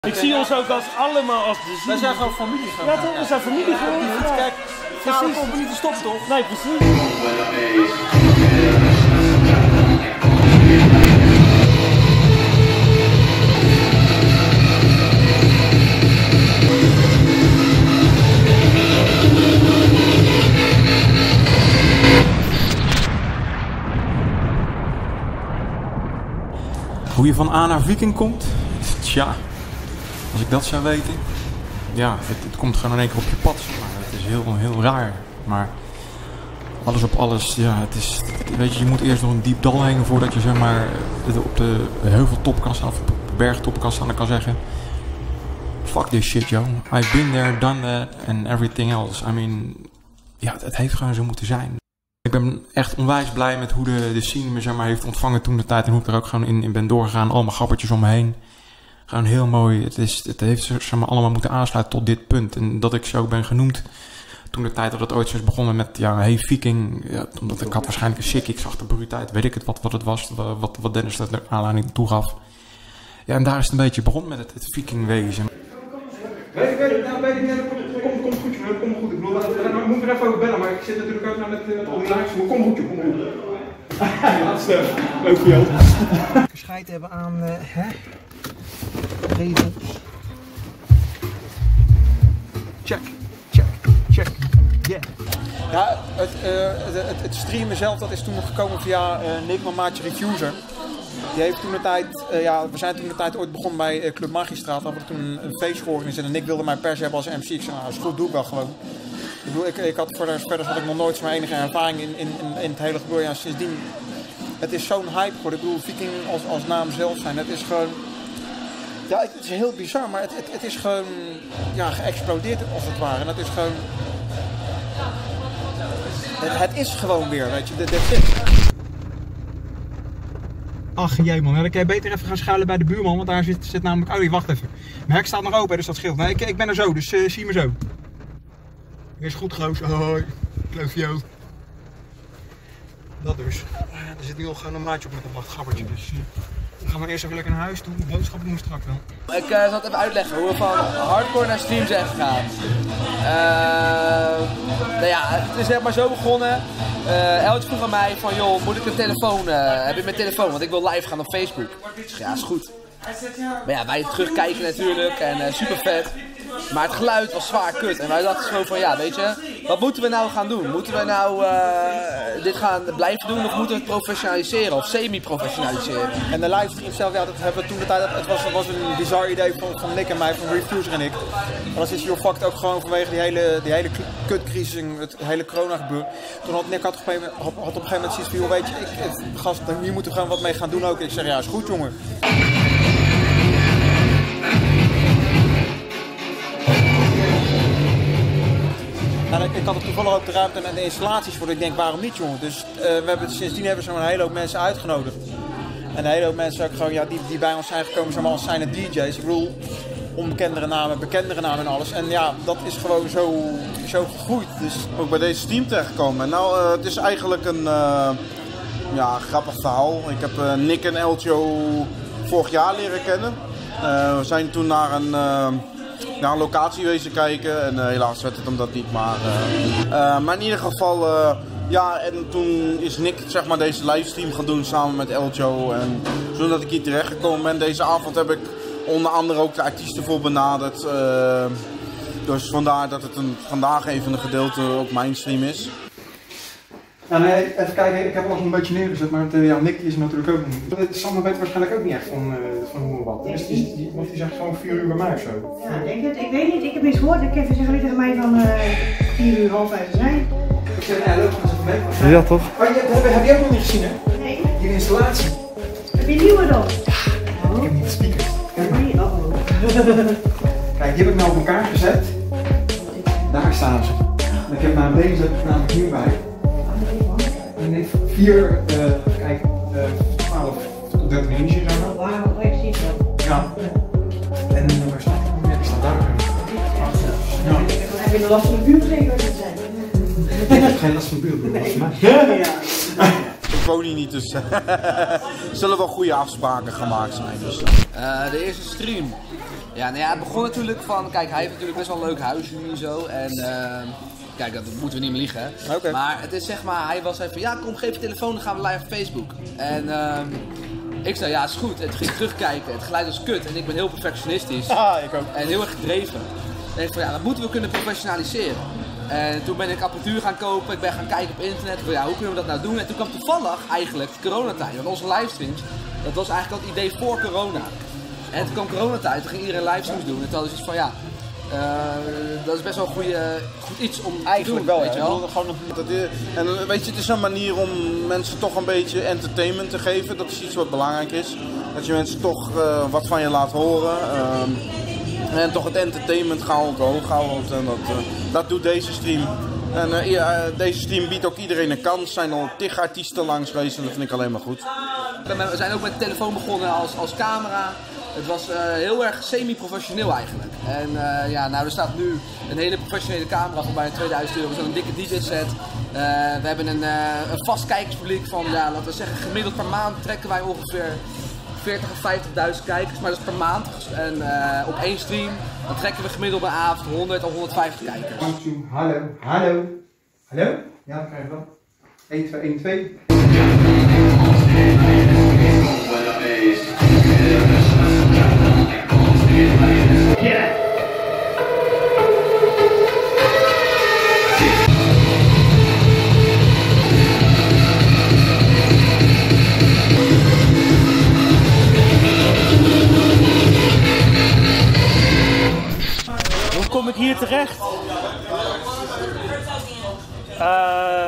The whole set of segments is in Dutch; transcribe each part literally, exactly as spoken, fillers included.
Ik zie ons ook als allemaal als de Wij zijn gewoon familie gaan. Ja toch, we zijn familie gewoon. Ja. Kijk, nou, we hoeven niet te stoppen toch? Nee, precies. Hoe je van A naar Viking komt? Tja, als ik dat zou weten. Ja, het, het komt gewoon in één keer op je pad. Maar het is heel, heel raar. Maar alles op alles, ja, het is, weet je, je moet eerst nog een diep dal heen voordat je zeg maar op de heuveltop kan staan of op de bergtop kan staan en kan zeggen: fuck this shit, yo. I've been there, done that and everything else. I mean, ja, het heeft gewoon zo moeten zijn. Ik ben echt onwijs blij met hoe de, de scene me zeg maar, heeft ontvangen toen de tijd en hoe ik er ook gewoon in, in ben doorgegaan. Allemaal grappertjes om me heen. Gewoon heel mooi. Het, is, het heeft zeg maar, allemaal moeten aansluiten tot dit punt. En dat ik zo ben genoemd toen de tijd dat het ooit zo is begonnen met ja, hey Viking. Ja, omdat ik had waarschijnlijk een sik. Ik zag de brutaliteit. Weet ik het wat, wat het was. Wat, wat Dennis er aanleiding toe gaf. Ja, en daar is het een beetje begonnen met het, het Viking wezen. Weet ik, weet ik, nou weet ik net, kom, kom goed, joh, kom goed. Ik bedoel, we moeten er even over bellen, maar ik zit natuurlijk ook nou met, met al die likes, maar kom goed, joh, kom goed. Ja, dat is uh, leuk voor jou. Gescheid hebben aan, uh, hè? Regels. Check, check, check, yeah. Ja, het, uh, het, het streamen zelf, dat is toen nog gekomen via uh, Nick, mijn maatje Refuser. Die heeft toen de tijd, uh, ja, we zijn toen de tijd ooit begonnen bij uh, Club Magistraat. We hadden toen een, een feest georganiseerd en Nick wilde mij per se hebben als M C. Ik zei, nou, is goed, doe ik wel gewoon. Ik bedoel, ik, ik had verder, verder had ik nog nooit zo'n enige ervaring in, in, in, in het hele gebeuren. Ja, sindsdien, het is zo'n hype geworden. Ik bedoel, Viking als, als naam zelf zijn, het is gewoon, ja, het is heel bizar, maar het, het, het is gewoon, ja, geëxplodeerd als het ware. En dat is gewoon, het, het is gewoon weer, weet je, dat is. Ach jee man, dan kan je beter even gaan schuilen bij de buurman, want daar zit, zit namelijk... Oh, wacht even. Mijn hek staat nog open, dus dat scheelt. Nee, ik, ik ben er zo, dus uh, zie me zo. Is goed, Kloos. Hoi. Kloos, yo. Dat dus. Er zit nu al gewoon een maatje op met een wachtgabbertje, dus... Uh, dan gaan we eerst even lekker naar huis toe. Boodschappen doen we straks wel. Ik uh, zal het even uitleggen hoe we van hardcore naar stream zijn gegaan. Uh, nou ja, het is zeg maar zo begonnen. Uh, Eltje vroeg aan mij van, joh, moet ik een telefoon, uh, heb je mijn telefoon? Want ik wil live gaan op Facebook. Ik zeg, ja, is goed. Maar ja, wij terugkijken natuurlijk en uh, super vet. Maar het geluid was zwaar kut. En wij dachten gewoon van, ja, weet je, wat moeten we nou gaan doen? Moeten we nou uh, dit gaan blijven doen of moeten we het professionaliseren of semi-professionaliseren? En de livestream zelf, ja, dat hebben we toen de tijd, het was, het was een bizar idee van, van Nick en mij, van Refuser en ik. Maar dat is hier fucked ook gewoon vanwege die hele, die hele kutcrisis, het hele corona gebeuren. Toen had Nick had op, een had, had op een gegeven moment zoiets van, joh, weet je, ik, ik, gast, hier moeten we gewoon wat mee gaan doen ook. En ik zeg, ja, is goed, jongen. En ik, ik had er toevallig ook de ruimte en de installaties voor. Ik denk, waarom niet, jongen? Dus uh, we hebben, sindsdien hebben we zo'n hele hoop mensen uitgenodigd. En een hele hoop mensen ook gewoon, ja, die, die bij ons zijn gekomen, zeg maar, als zijn het D J's. Ik bedoel, onbekendere namen, bekendere namen en alles. En ja, dat is gewoon zo, zo gegroeid. Dus ook bij deze team terechtgekomen. Nou, uh, het is eigenlijk een uh, ja, grappig verhaal. Ik heb uh, Nick en Eltjo vorig jaar leren kennen. Uh, we zijn toen naar een... Uh, naar een locatie wezen kijken en uh, helaas werd het hem dat niet, maar, uh, uh, maar in ieder geval, uh, ja, en toen is Nick zeg maar deze livestream gaan doen samen met Eljo en zodat ik hier terecht gekomen ben. Deze avond heb ik onder andere ook de artiesten voor benaderd, uh, dus vandaar dat het een, vandaag even een gedeelte op mijn stream is. Ja, nee, even kijken, ik heb alles een beetje neergezet, maar het, uh, ja, Nick is natuurlijk ook niet. Sander weet waarschijnlijk ook niet echt van, uh, van hoe en wat. Dus die, die, want die zegt gewoon vier uur bij mij of zo. Ja, ik denk het. Ik weet niet, ik heb niks gehoord. Kevin zegt tegen mij van uh, vier uur, half vijf te zijn. Ik zeg, ja, leuk, gaan ze even mee. Ja, toch? Oh, je, heb, heb je ook nog niet gezien, hè? Nee. Die installatie. Heb je een nieuwe dan? Oh. Ik heb niet de speaker. Kijk maar. Oh. Kijk, die heb ik nou op elkaar gezet. Daar staan ze. En ik heb nou deze namelijk hierbij. En ik vier, uh, kijk, uh, twaalf tot dertien inch zo. Oh, wauw, ik zie het wel. Ja. En uh, waar staat hij? Ja, die staat daar. Ja. Heb je een last van de buurtregel zijn? Ik heb geen last van de buurt, dat is mij. Ja. Ik woon hier niet, dus er zullen wel goede afspraken gemaakt zijn. Dus. Uh, de eerste stream. Ja, nou ja, het begon natuurlijk van, kijk, hij heeft natuurlijk best wel een leuk huisje nu en zo. En uh, kijk, dat moeten we niet meer liegen. Okay. Maar het is zeg maar, hij was even van, ja, kom, geef je telefoon, dan gaan we live op Facebook. En uh, ik zei, ja, is goed. En toen ging ik terugkijken, het geluid was kut. En ik ben heel perfectionistisch. Ah, ik ook. En heel erg gedreven. En ik van, ja, dat moeten we kunnen professionaliseren. En toen ben ik apparatuur gaan kopen, ik ben gaan kijken op internet. Van, ja, hoe kunnen we dat nou doen? En toen kwam toevallig eigenlijk de coronatijd. Want onze livestreams, dat was eigenlijk al het idee voor corona. En toen kwam coronatijd, toen ging iedereen livestreams doen. En toen hadden ze van ja, uh, dat is best wel een goede, goed iets om eigenlijk te doen, wel, weet je wel. Gewoon, en weet je, het is een manier om mensen toch een beetje entertainment te geven. Dat is iets wat belangrijk is. Dat je mensen toch uh, wat van je laat horen. Uh, en toch het entertainment gehalte hoog houdt. En dat, uh, dat doet deze stream. En uh, ja, deze stream biedt ook iedereen een kans. Er zijn al tig artiesten langs geweest en dat vind ik alleen maar goed. We zijn ook met de telefoon begonnen als, als camera. Het was uh, heel erg semi-professioneel eigenlijk. En uh, ja, nou er staat nu een hele professionele camera voor bijna tweeduizend euro. We zijn een dikke D J-set. Uh, we hebben een, uh, een vast kijkerspubliek van, ja, laten we zeggen, gemiddeld per maand trekken wij ongeveer veertig of vijftigduizend kijkers. Maar dat is per maand. En uh, op één stream, dan trekken we gemiddeld per avond honderd of honderdvijftig kijkers. Hallo, hallo, hallo? Ja, dat krijg je wel. één, twee, één, twee. Yeah. Hoe kom ik hier terecht? Uh,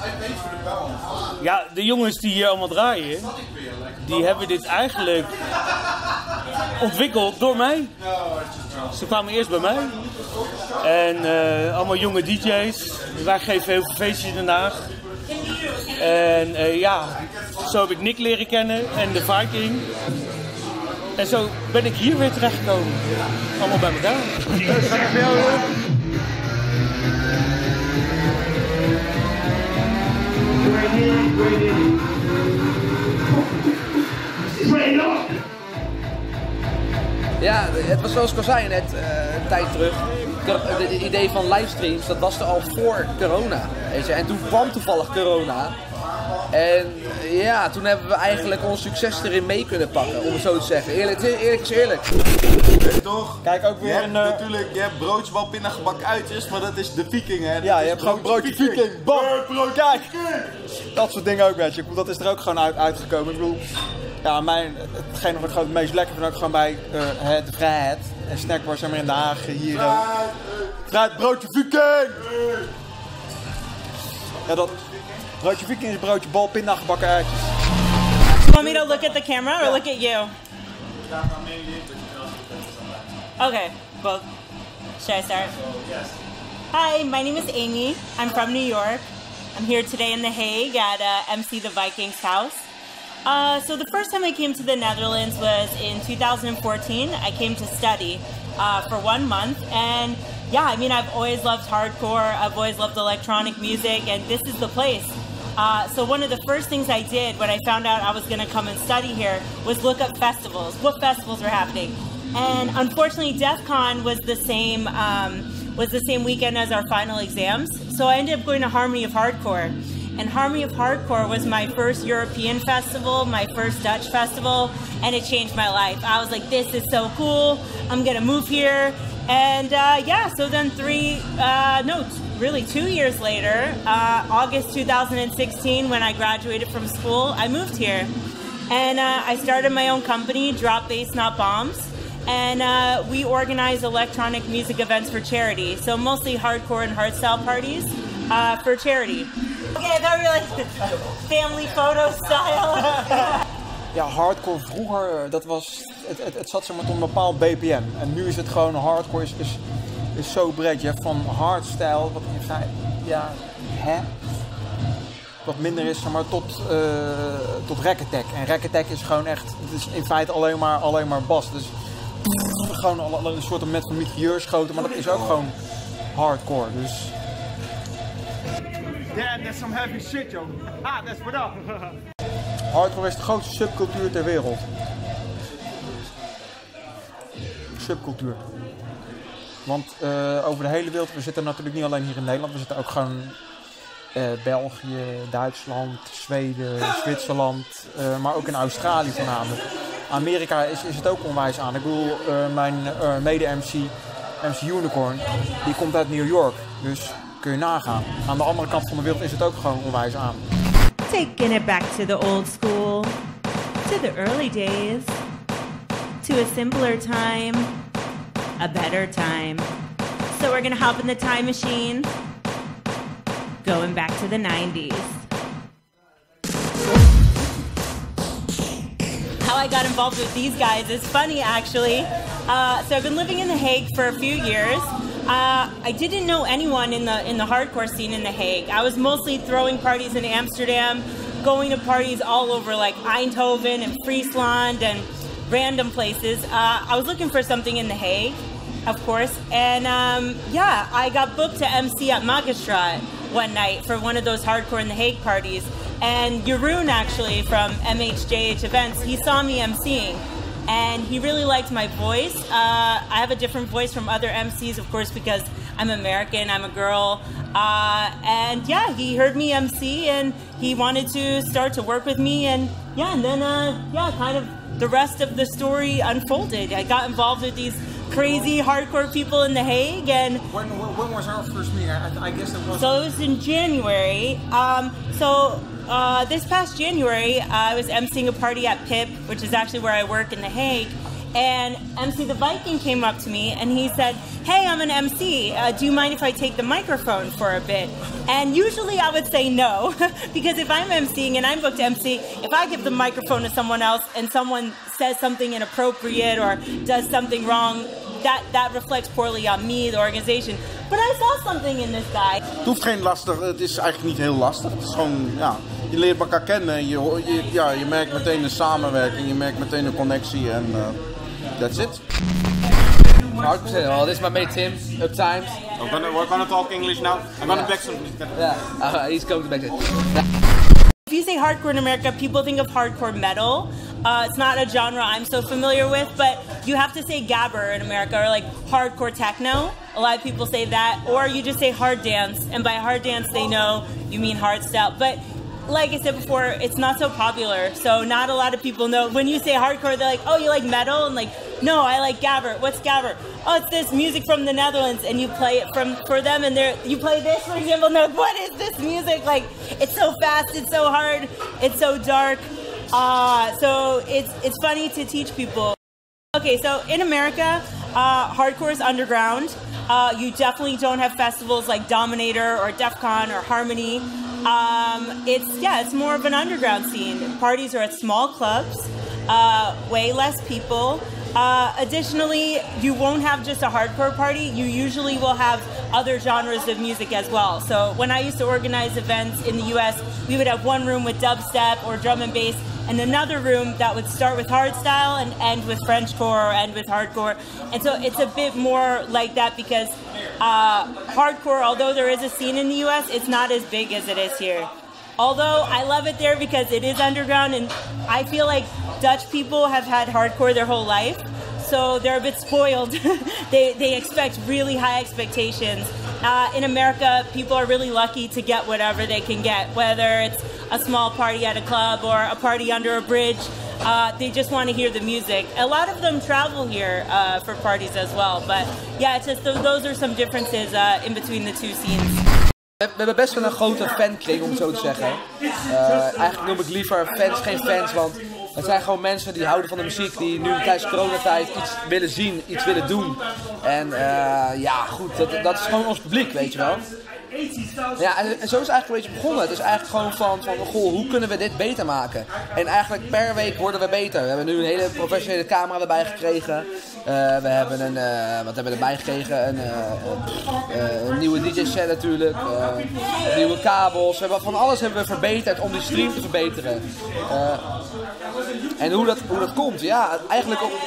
ja, de jongens die hier allemaal draaien, die hebben dit eigenlijk ontwikkeld door mij. Ze kwamen eerst bij mij. En uh, allemaal jonge D J's. Wij geven heel veel feestjes in Den Haag. En uh, ja, zo heb ik Nick leren kennen en de Viking. En zo ben ik hier weer terechtgekomen. Allemaal bij elkaar. Ja, het was zoals ik al zei net uh, een tijd terug. Het idee van livestreams, dat was er al voor corona. Weet je? En toen kwam toevallig corona. En ja, toen hebben we eigenlijk ons succes erin mee kunnen pakken, om het zo te zeggen. Eerlijk, eerlijk is eerlijk. Weet toch? Kijk, ook weer je hebt, een... Uh... natuurlijk, je hebt broodje, bal, pinda, gebak, uitjes, maar dat is de Viking, hè? Dat ja, je is hebt gewoon broodje Viking. Viking. Bam! Broodje Kijk! Viking. Dat soort dingen ook, weet je. Dat is er ook gewoon uit, uitgekomen. Ik bedoel, ja, mijn, hetgeen wat ik gewoon het meest lekker vind, ook gewoon bij uh, de Vrijheid en Snackbar, zeg maar in Den Haag, hier. Uh, Vrijheid, broodje Viking! Ja, dat... Broodje Viking is broodje, bal, pinda, gebakken eitjes. You want me to look at the camera or look at you? Okay, both. Should I start? Hi, my name is Amy. I'm from New York. I'm here today in The Hague at uh, M C the Vikings house. Uh, so the first time I came to the Netherlands was in two thousand fourteen. I came to study uh, for one month, and yeah, I mean, I've always loved hardcore. I've always loved electronic music, and this is the place. Uh, so one of the first things I did when I found out I was going to come and study here was look up festivals. What festivals were happening? And unfortunately, DEF CON was the same um, was the same weekend as our final exams. So I ended up going to Harmony of Hardcore. And Harmony of Hardcore was my first European festival, my first Dutch festival, and it changed my life. I was like, this is so cool. I'm going to move here. And uh, yeah, so then three, uh, no, really two years later, uh, August two thousand sixteen, when I graduated from school, I moved here. And uh, I started my own company, Drop Bass Not Bombs. And uh, we organize electronic music events for charity. So mostly hardcore and hardstyle parties uh, for charity. Okay, I thought we were like family photo style. Ja, hardcore vroeger, dat was, het, het, het zat zeg maar tot een bepaald B P M. En nu is het gewoon, hardcore is, is, is zo breed. Je hebt van hardstyle, wat in feite, ja, hè? Wat minder is, zeg maar, tot, uh, tot rack attack. En rack attack is gewoon echt, het is in feite alleen maar, alleen maar bas. Dus pff, gewoon alle, alle soorten met van mitrailleurschoten, maar dat is ook gewoon hardcore. Dus... Yeah, that's some heavy shit, yo. Ah, that's what up. Hardcore is de grootste subcultuur ter wereld. subcultuur. Want uh, over de hele wereld, we zitten natuurlijk niet alleen hier in Nederland, we zitten ook gewoon uh, België, Duitsland, Zweden, Zwitserland, uh, maar ook in Australië voornamelijk. Amerika is, is het ook onwijs aan. Ik bedoel, uh, mijn uh, mede-M C, M C Unicorn, die komt uit New York, dus kun je nagaan. Aan de andere kant van de wereld is het ook gewoon onwijs aan. Taking it back to the old school, to the early days, to a simpler time, a better time. So we're gonna hop in the time machine, going back to the nineties. How I got involved with these guys is funny, actually. Uh, so I've been living in The Hague for a few years. Uh, I didn't know anyone in the in the hardcore scene in The Hague. I was mostly throwing parties in Amsterdam, going to parties all over like Eindhoven and Friesland and random places. Uh, I was looking for something in The Hague, of course, and um, yeah, I got booked to M C at Magistraat one night for one of those hardcore in The Hague parties. And Jeroen, actually, from M H J H Events, he saw me emceeing. And he really liked my voice. Uh, I have a different voice from other M Cs, of course, because I'm American, I'm a girl. Uh, and yeah, he heard me M C and he wanted to start to work with me. And yeah, and then uh, yeah, kind of the rest of the story unfolded. I got involved with these crazy hardcore people in The Hague. And when, when was our first meeting? I, I guess it was. So it was in January. Um, so. Uh, this past January, uh, I was emceeing a party at P I P, which is actually where I work in The Hague, and M C the Viking came up to me and he said, "Hey, I'm an M C, uh, do you mind if I take the microphone for a bit?" And usually I would say no, because if I'm emceeing and I'm booked to M C, if I give the microphone to someone else and someone says something inappropriate or does something wrong, that, that reflects poorly on me, the organization. But I saw something in this guy. Het hoeft geen lastig, het is eigenlijk niet heel lastig. Het is gewoon, ja, je leert elkaar kennen, je, je, ja, je merkt meteen een samenwerking, je merkt meteen een connectie en uh, that's it. Hard percent. Well, this is my mate Tim, Uptimes. We're gonna, we're gonna talk English now. I'm gonna Yeah. back some. Yeah, uh, he's going to back it. If you say hardcore in America, people think of hardcore metal. Uh, it's not a genre I'm so familiar with, but you have to say gabber in America, or like hardcore techno. A lot of people say that, or you just say hard dance, and by hard dance they know you mean hardstyle. But like I said before, it's not so popular, so not a lot of people know. When you say hardcore, they're like, "Oh, you like metal?" And like, "No, I like gabber." What's gabber? Oh, it's this music from the Netherlands, and you play it from for them, and they're you play this, for example. No, what is this music? Like, it's so fast, it's so hard, it's so dark. Uh, so it's it's funny to teach people. Okay, so in America, uh, hardcore is underground. Uh, you definitely don't have festivals like Dominator or DEF CON or Harmony. Um, it's yeah, it's more of an underground scene. Parties are at small clubs, uh, way less people. Uh, additionally, you won't have just a hardcore party. You usually will have other genres of music as well. So when I used to organize events in the U S, we would have one room with dubstep or drum and bass, and another room that would start with hardstyle and end with Frenchcore or end with hardcore. And so it's a bit more like that because uh, hardcore, although there is a scene in the U S, it's not as big as it is here. Although I love it there because it is underground, and I feel like Dutch people have had hardcore their whole life, so they're a bit spoiled. they, they expect really high expectations. Uh, in America, people are really lucky to get whatever they can get, whether it's a small party at a club or a party under a bridge. Uh, they just want to hear the music. A lot of them travel here uh, for parties as well, but yeah, it's just th those are some differences uh, in between the two scenes. We hebben best wel een grote fankring, om het zo te zeggen. Uh, eigenlijk noem ik liever fans geen fans, want het zijn gewoon mensen die houden van de muziek, die nu tijdens coronatijd iets willen zien, iets willen doen. En uh, ja, goed, dat, dat is gewoon ons publiek, weet je wel. Ja, en, en zo is het eigenlijk een beetje begonnen. Het is eigenlijk gewoon van, van, goh, hoe kunnen we dit beter maken? En eigenlijk per week worden we beter. We hebben nu een hele professionele camera erbij gekregen. Uh, we hebben een, uh, wat hebben we erbij gekregen? Een, uh, uh, een nieuwe D J-set natuurlijk. Uh, nieuwe kabels. We hebben van alles hebben we verbeterd om die stream te verbeteren. Uh, en hoe dat, hoe dat komt, ja, eigenlijk ook...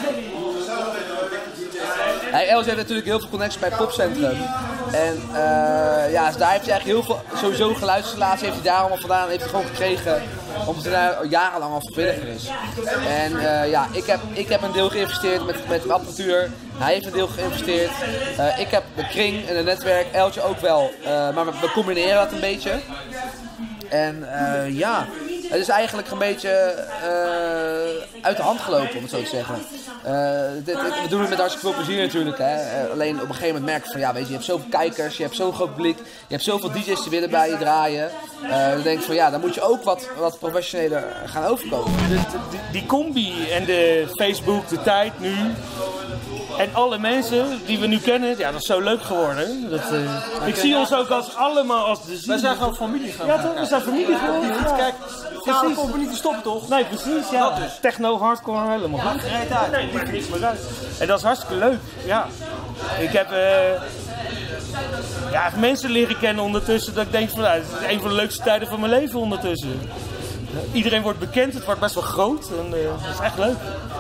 Hij Els heeft natuurlijk heel veel connecties bij Popcentrum. En uh, ja, dus daar heeft hij eigenlijk heel veel, sowieso geluidsinstallatie heeft hij daar allemaal vandaan, heeft hij gewoon gekregen. omdat hij daar jarenlang al vrijwilliger is. En uh, ja, ik heb, ik heb een deel geïnvesteerd met, met mijn apparatuur. Hij heeft een deel geïnvesteerd. Uh, ik heb de kring en het netwerk, Eltje ook wel. Uh, maar we, we combineren dat een beetje. En uh, ja, het is eigenlijk een beetje uh, uit de hand gelopen, om het zo te zeggen. Uh, dit, dit, we doen het met hartstikke veel plezier natuurlijk. Hè. Uh, alleen op een gegeven moment merk je van, ja, weet je, je hebt zoveel kijkers, je hebt zo'n groot publiek, je hebt zoveel D J's die willen bij je draaien. Uh, dan denk ik van, ja, dan moet je ook wat, wat professioneler gaan overkomen. De, de, die combi en de Facebook, de tijd nu. En alle mensen die we nu kennen, ja, dat is zo leuk geworden. Dat, uh, ik zie ons ook als allemaal als de zin. Wij zijn gewoon familie gaan. Ja toch, we zijn familie geworden. Ja. Kijk, precies. Hoeven niet te stoppen toch? Nee, precies, ja. Dat dus. Techno, hardcore, helemaal ja, goed. Rijdt uit. Nee, maakt niks meer uit. En dat is hartstikke leuk, ja. Ik heb uh, ja, mensen leren kennen ondertussen dat ik denk van, nou, het is een van de leukste tijden van mijn leven ondertussen. Iedereen wordt bekend, het wordt best wel groot en uh, dat is echt leuk.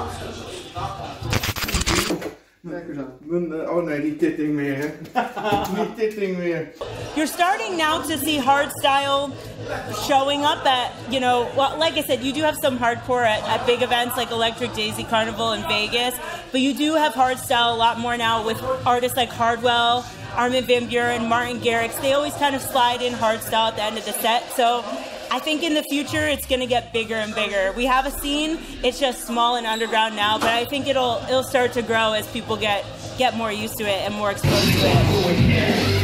Kijk eens aan. Oh nee, die titting meer hè. Die titting meer. You're starting now to see hardstyle showing up at, you know, well, like I said, you do have some hardcore at, at big events like Electric Daisy Carnival in Vegas, but you do have hardstyle a lot more now with artists like Hardwell, Armin van Buuren, Martin Garrix. They always kind of slide in hardstyle at the end of the set, so I think in the future it's going to get bigger and bigger. We have a scene, it's just small and underground now, but I think it'll it'll start to grow as people get get more used to it and more exposed to it.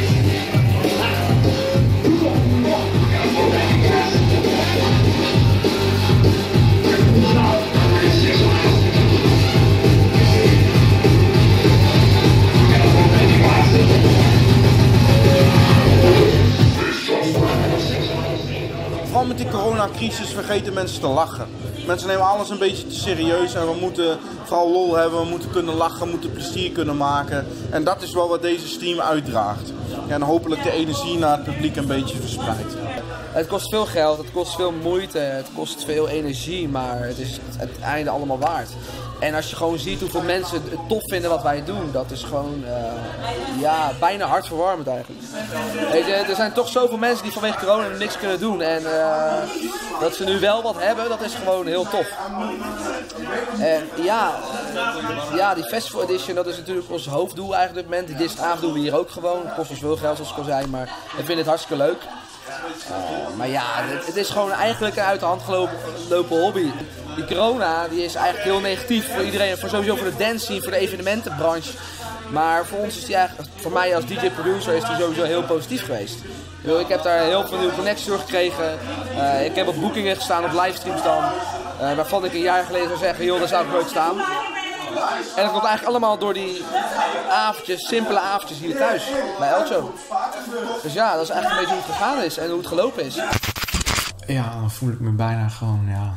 Vooral met die coronacrisis vergeten mensen te lachen. Mensen nemen alles een beetje te serieus en we moeten vooral lol hebben, we moeten kunnen lachen, we moeten plezier kunnen maken. En dat is wel wat deze stream uitdraagt. Ja, en hopelijk de energie naar het publiek een beetje verspreidt. Het kost veel geld, het kost veel moeite, het kost veel energie, maar het is het einde allemaal waard. En als je gewoon ziet hoeveel mensen het tof vinden wat wij doen, dat is gewoon uh, ja, bijna hartverwarmend eigenlijk. Weet je, er zijn toch zoveel mensen die vanwege corona niks kunnen doen. En uh, dat ze nu wel wat hebben, dat is gewoon heel tof. En ja, ja, die Festival Edition, dat is natuurlijk ons hoofddoel eigenlijk op dit moment. Dit avond doen we hier ook gewoon. Het kost ons veel geld zoals ik al zei, maar we vinden het hartstikke leuk. Uh, maar ja, het, het is gewoon eigenlijk een uit de hand gelopen, gelopen hobby. Die corona die is eigenlijk heel negatief voor iedereen, voor sowieso voor de dance scene, voor de evenementenbranche. Maar voor ons is die eigenlijk, voor mij als D J-producer is die sowieso heel positief geweest. Ik heb daar heel veel nieuwe connecties door gekregen. Uh, ik heb op boekingen gestaan, op livestreams dan, uh, waarvan ik een jaar geleden zou zeggen, joh, daar zou ik nooit staan. En dat komt eigenlijk allemaal door die avondjes, simpele avondjes hier thuis, bij Elcho. Dus ja, dat is eigenlijk een beetje hoe het gegaan is en hoe het gelopen is. Ja, dan voel ik me bijna gewoon, ja...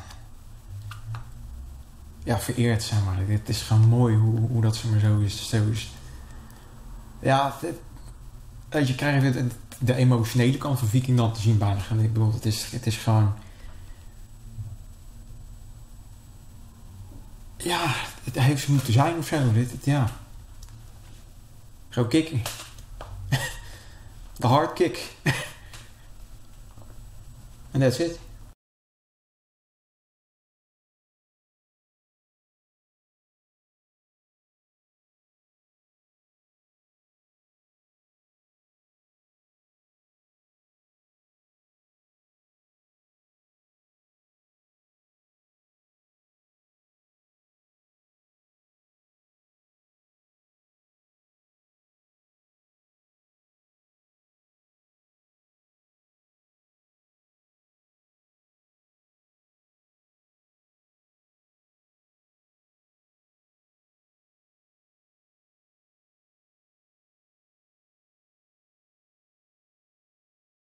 Ja, vereerd, zeg maar. Het is gewoon mooi hoe, hoe dat, zeg maar, zo is. Zo is. Ja, het, je krijgt het, de emotionele kant van Viking dan te zien bijna. Ik bedoel, het is, het is gewoon... Ja, het heeft ze moeten zijn of zo. Dit, het, ja. Gewoon kicken. De hard kick. En that's it.